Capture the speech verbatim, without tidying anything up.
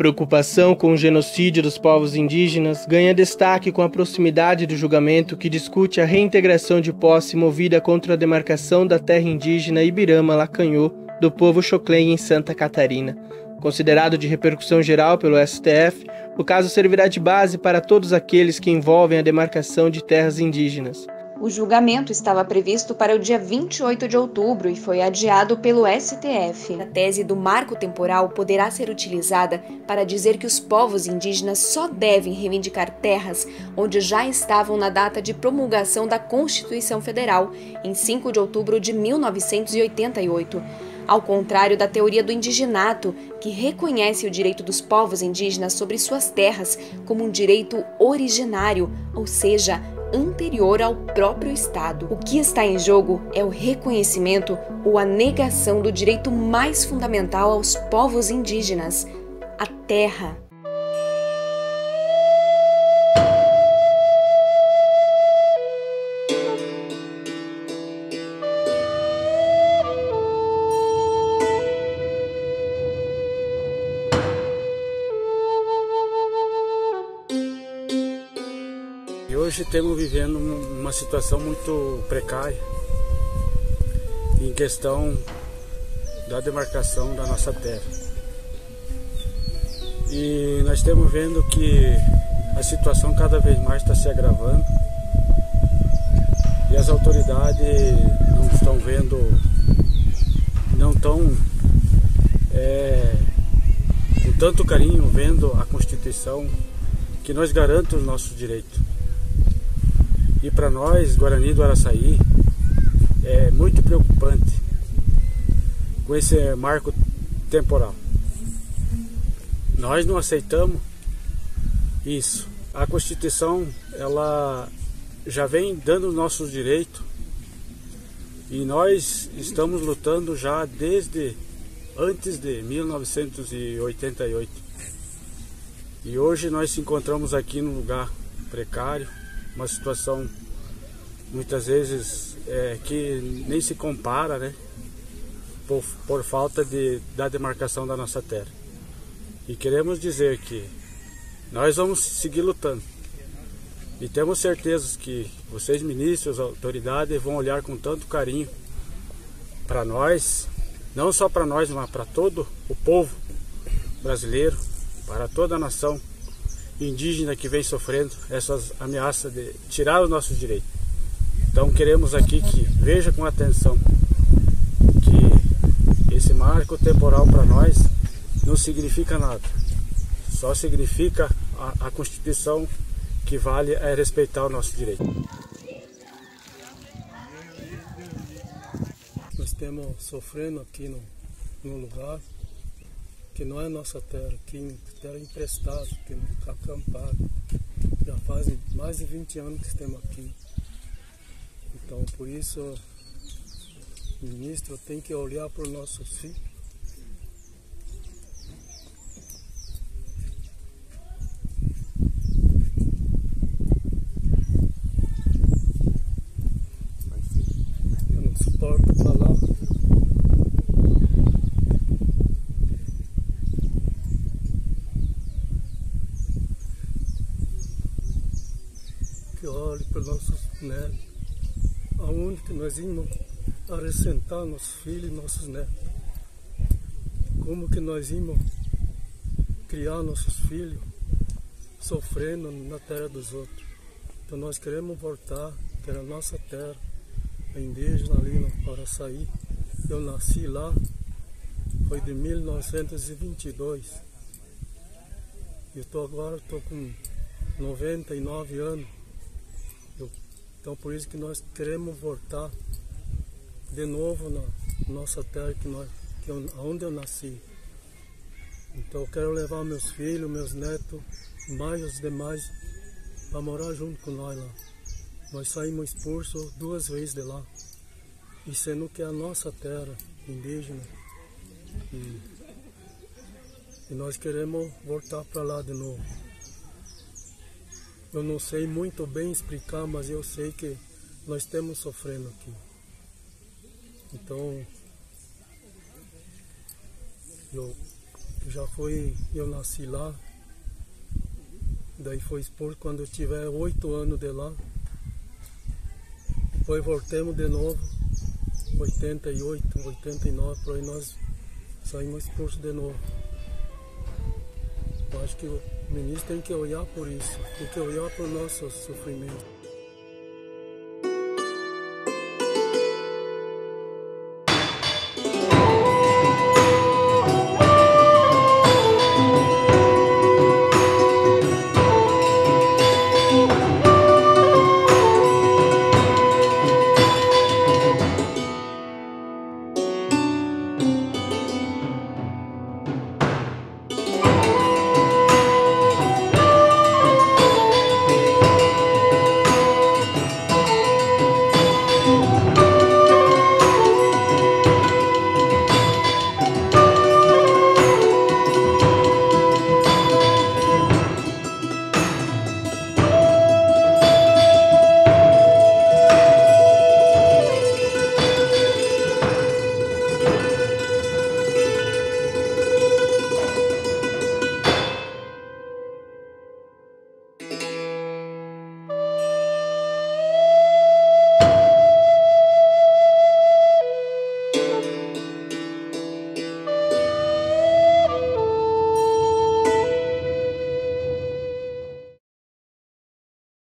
preocupação com o genocídio dos povos indígenas ganha destaque com a proximidade do julgamento que discute a reintegração de posse movida contra a demarcação da terra indígena Ibirama-Lacanhô do povo Xoclen em Santa Catarina. Considerado de repercussão geral pelo S T F, o caso servirá de base para todos aqueles que envolvem a demarcação de terras indígenas. O julgamento estava previsto para o dia vinte e oito de outubro e foi adiado pelo S T F. A tese do marco temporal poderá ser utilizada para dizer que os povos indígenas só devem reivindicar terras onde já estavam na data de promulgação da Constituição Federal, em cinco de outubro de mil novecentos e oitenta e oito. Ao contrário da teoria do indigenato, que reconhece o direito dos povos indígenas sobre suas terras como um direito originário, ou seja, anterior ao próprio Estado. O que está em jogo é o reconhecimento ou a negação do direito mais fundamental aos povos indígenas, a terra. E hoje estamos vivendo uma situação muito precária em questão da demarcação da nossa terra. E nós estamos vendo que a situação cada vez mais está se agravando e as autoridades não estão vendo, não estão é, com tanto carinho vendo a Constituição que nos garante os nossos direitos. E para nós, Guarani do Araçaí, é muito preocupante com esse marco temporal. Nós não aceitamos isso. A Constituição, ela já vem dando nossos direitos e nós estamos lutando já desde antes de mil novecentos e oitenta e oito. E hoje nós nos encontramos aqui num lugar precário, uma situação muitas vezes é, que nem se compara, né, por, por falta de, da demarcação da nossa terra. E queremos dizer que nós vamos seguir lutando e temos certeza que vocês, ministros, autoridades, vão olhar com tanto carinho para nós, não só para nós, mas para todo o povo brasileiro, para toda a nação indígena que vem sofrendo essas ameaças de tirar os nossos direitos. Então queremos aqui que veja com atenção que esse marco temporal para nós não significa nada, só significa a, a Constituição que vale é respeitar o nosso direito. Nós estamos sofrendo aqui no, no lugar que não é nossa terra, que terra emprestada, que não está acampado. Já faz mais de vinte anos que estamos aqui. Então, por isso, o ministro tem que olhar para os nossos filhos. Eu não suporto falar. Que olhe para os nossos netos, aonde que nós vamos acrescentar nossos filhos e nossos netos, como que nós vamos criar nossos filhos sofrendo na terra dos outros. Então nós queremos voltar, que era a nossa terra, a indígena ali no Araçaí. Eu nasci lá, foi de mil novecentos e vinte e dois. Eu tô agora estou com noventa e nove anos. Eu, então por isso que nós queremos voltar de novo na nossa terra, que nós, que eu, onde eu nasci. Então eu quero levar meus filhos, meus netos, mais os demais, para morar junto com nós lá. Nós saímos expulsos duas vezes de lá, e sendo que é a nossa terra indígena, e, e nós queremos voltar para lá de novo. Eu não sei muito bem explicar, mas eu sei que nós estamos sofrendo aqui. Então, eu Já foi, eu nasci lá, daí foi expor quando eu tiver oito anos de lá. Depois voltemos de novo, oitenta e oito, oitenta e nove, por aí nós saímos expulsos de novo. Eu acho que o ministro tem que olhar por isso, tem que olhar para o nosso sofrimento.